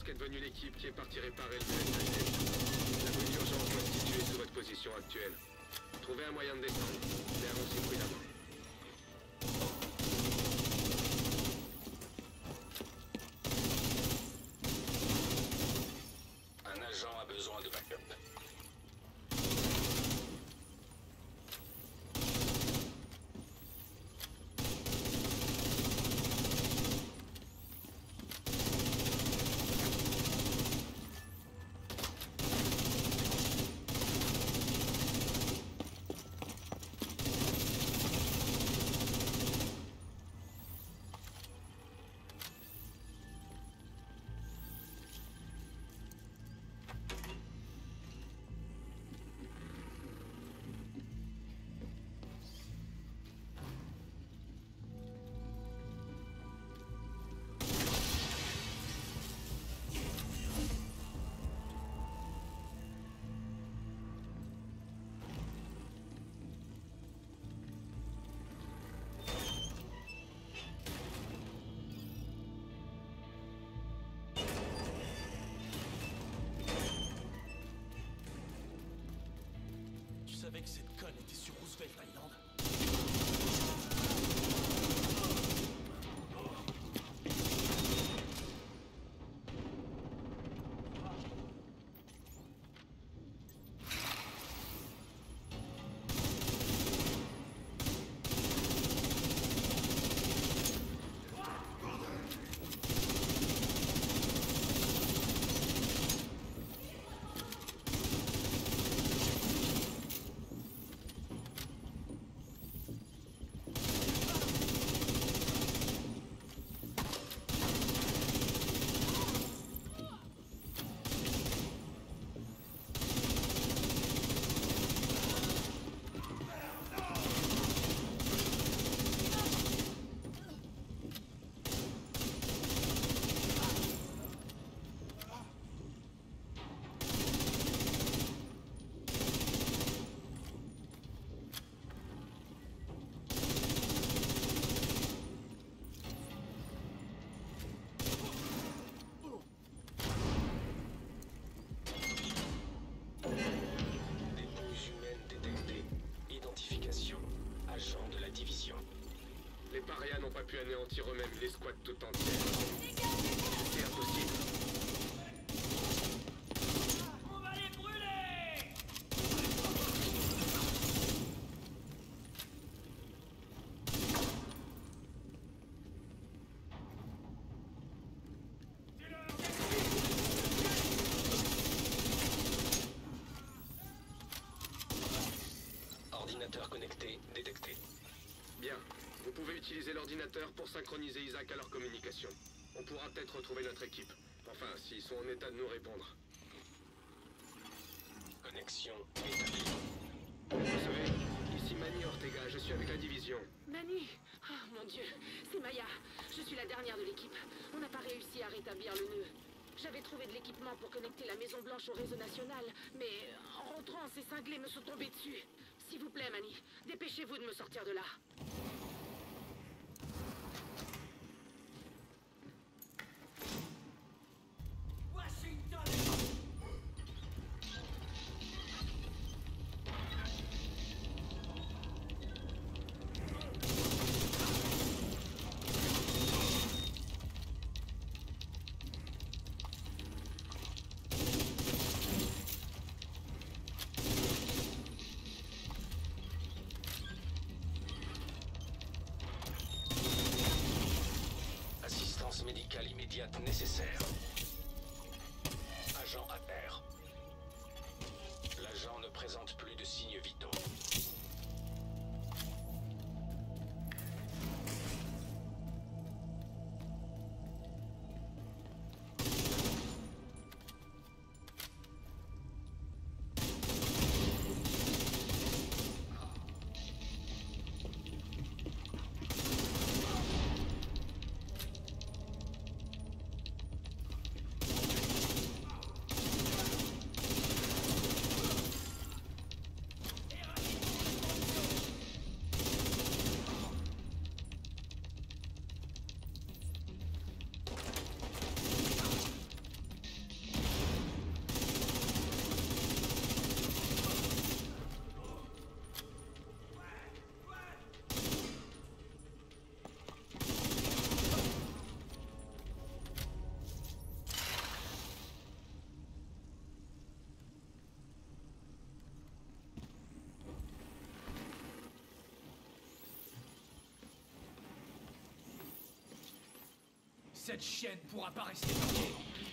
qu'est devenue l'équipe qui est partie réparer le TSAT. La brûle d'urgence doit se situer sous votre position actuelle. Trouvez un moyen de descendre, mais avancez prudemment. Un agent a besoin de backup. Tu savais que cette conne était sur Roosevelt Island? Agent de la division. Les parias n'ont pas pu anéantir eux-mêmes les squads tout entières. C'est impossible. On va les brûler! Ordinateur connecté, détecté. Bien. Vous pouvez utiliser l'ordinateur pour synchroniser Isaac à leur communication. On pourra peut-être retrouver notre équipe. Enfin, s'ils sont en état de nous répondre. Connexion établie. Vous savez, ici Manny Ortega, je suis avec la division. Manny! Oh mon Dieu, c'est Maya. Je suis la dernière de l'équipe. On n'a pas réussi à rétablir le nœud. J'avais trouvé de l'équipement pour connecter la Maison Blanche au réseau national, mais en rentrant, ces cinglés me sont tombés dessus. S'il vous plaît, Manny, dépêchez-vous de me sortir de là. Washington! Assistance médicale immédiate nécessaire. Agent à terre. L'agent ne présente plus de signes vitaux. Cette chienne pourra pas rester bloquée.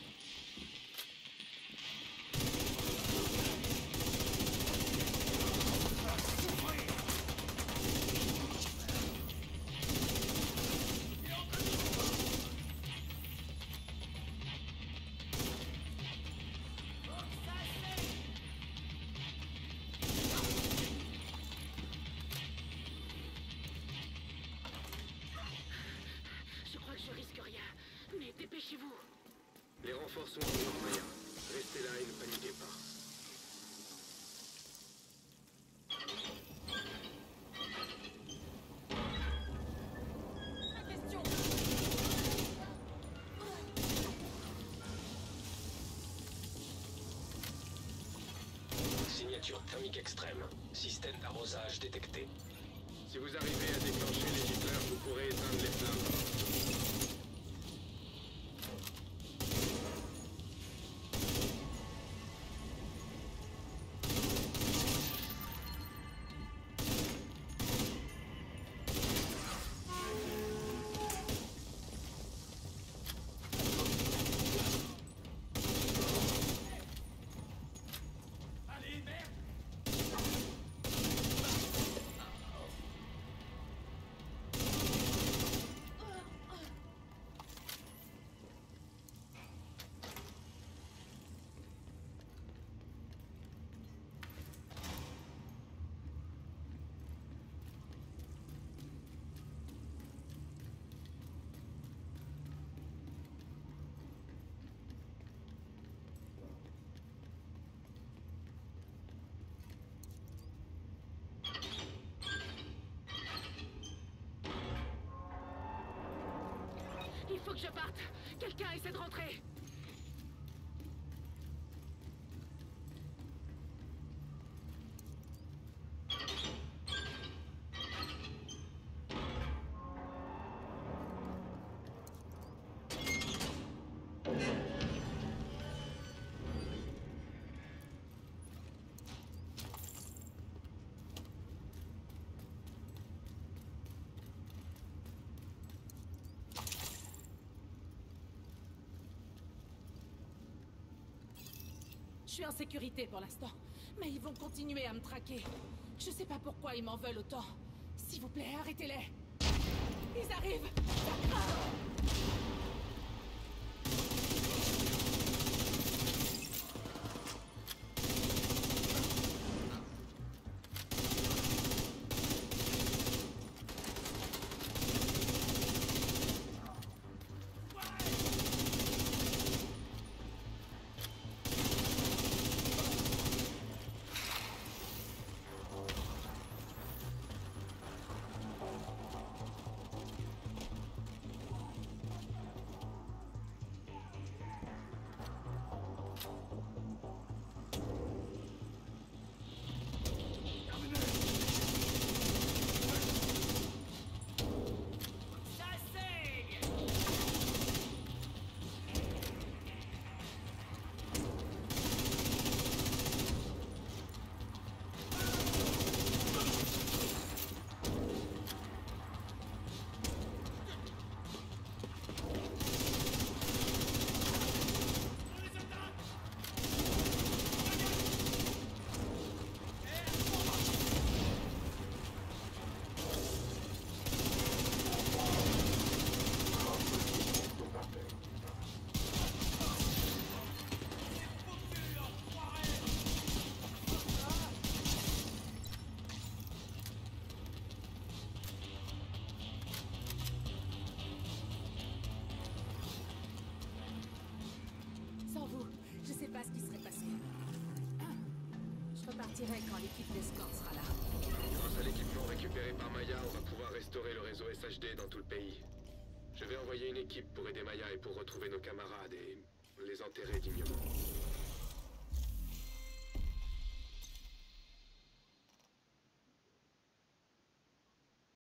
Je crois que je risque rien. Mais dépêchez-vous. Les renforts sont en route, Maya. Restez là et ne paniquez pas. Signature thermique extrême. Système d'arrosage détecté. Si vous arrivez à déclencher les gicleurs, vous pourrez éteindre les flammes. Allez, merde! Il faut que je parte. Quelqu'un essaie de rentrer. Je suis en sécurité pour l'instant, mais ils vont continuer à me traquer. Je sais pas pourquoi ils m'en veulent autant. S'il vous plaît, arrêtez-les. Ils arrivent. Ça craint. Ça saigne! On les attaque! Sans vous, je sais pas ce qui serait passé. Je repartirai quand l'équipe d'escorte sera là. Grâce à l'équipement récupéré par Maya, on va pouvoir restaurer le réseau SHD dans tout le pays. Je vais envoyer une équipe pour aider Maya et pour retrouver nos camarades et les enterrer dignement.